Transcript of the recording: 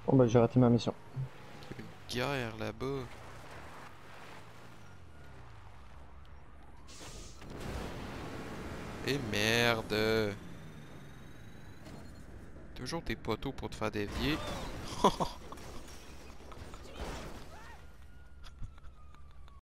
Bon bah j'ai raté ma mission. Une guerre là-bas. Et merde. Toujours tes poteaux pour te faire dévier.